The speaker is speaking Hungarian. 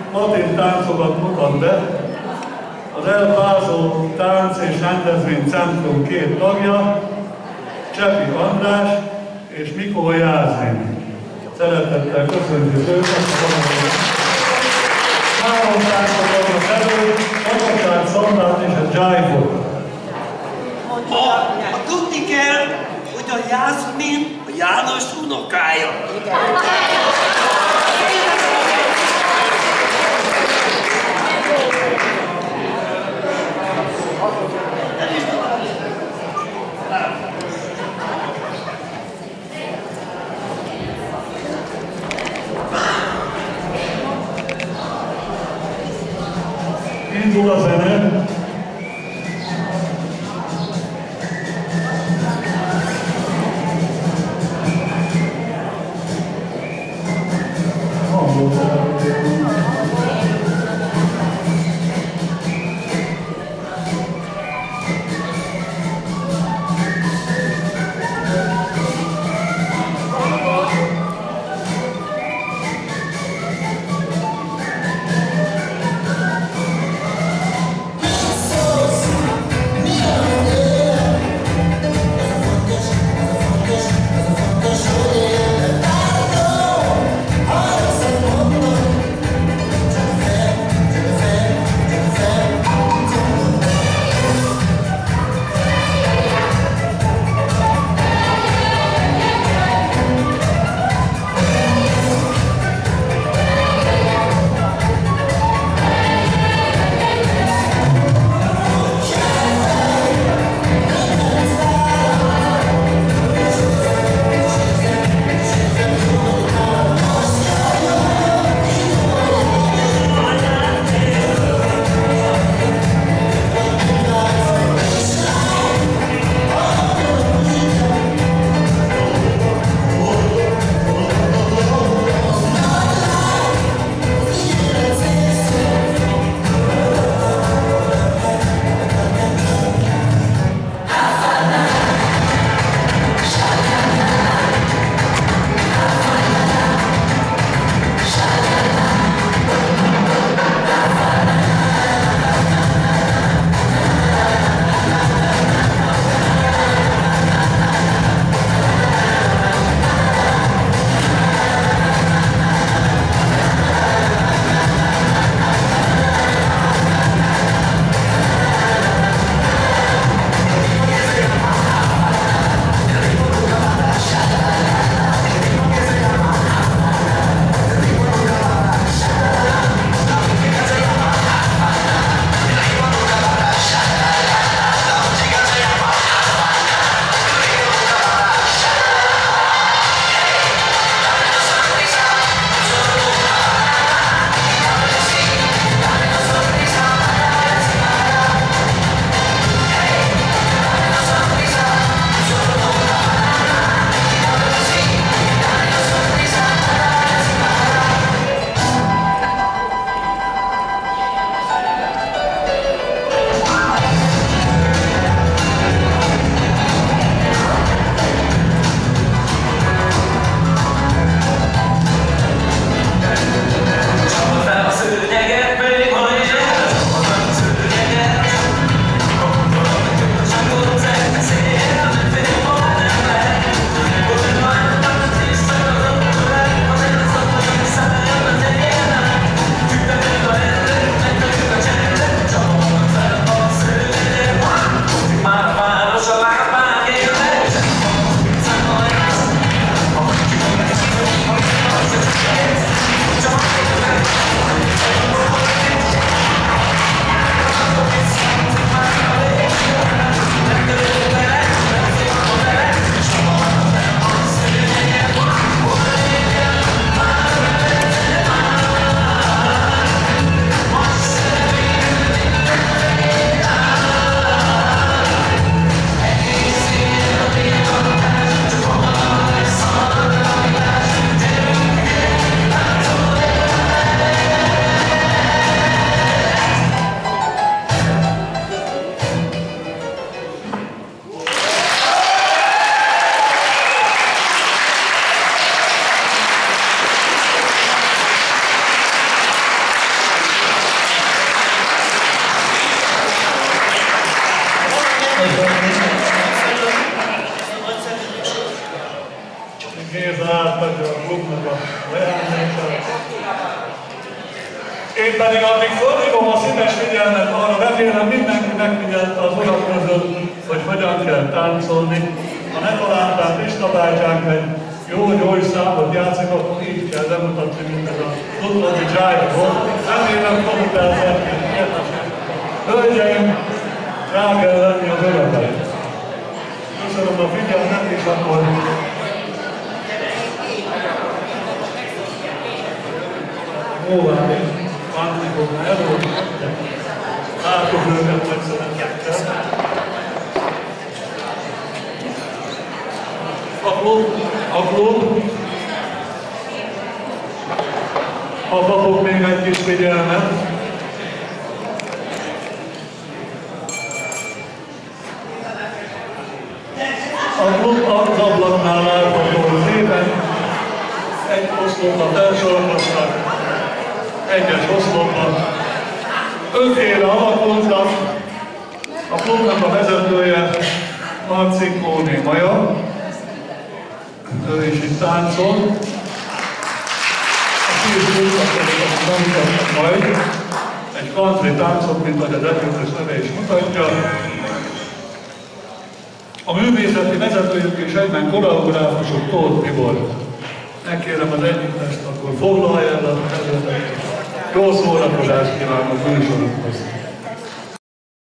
latin táncokat mutat be. Az El Paso Tánc és Rendezvénycentrum két tagja, Csepi András és Mikó Jászlin. Szeretettel köszöntjük őket. Három táncot vannak elő, Magasság, Szandát és a Jive-ot. Tudni kell, hogy a Jászmin a János unokája. Indul a zene. Én pedig addig fordítom a színes figyelmet arra, remélem mindenki megfigyelte az urak között, hogy hogyan kell táncolni. Ha ne találták Pista bátyánk egy jó gyógyszámot játszik, akkor így kell bemutatni, mint ez a utóbbi dzsájkból. Remélem fogtál szerkét. Hölgyeim, rá kell lenni az örökre. Köszönöm a figyelmet, és akkor óválni. Antikoknál elvolt, látok őket megszerettettel. A klub, ha kapok még egy kis figyelmet. A klub az ablaknál látható szépen, egy oszlopra felsorakoztak. Egyes oszlopban. 5 éve alakultak, a klubnak a vezetője Marcinkóné Maja, ő is itt táncol. A 10 klubnak tanítottak majd egy country táncot, mint ahogy az együttes neve is mutatja. A művészeti vezetőjük és egyben koreográfusok Tóth Tibor. Megkérem az együttest, akkor foglalj el a területet. Jó szórakozást kívánok műsorokhoz!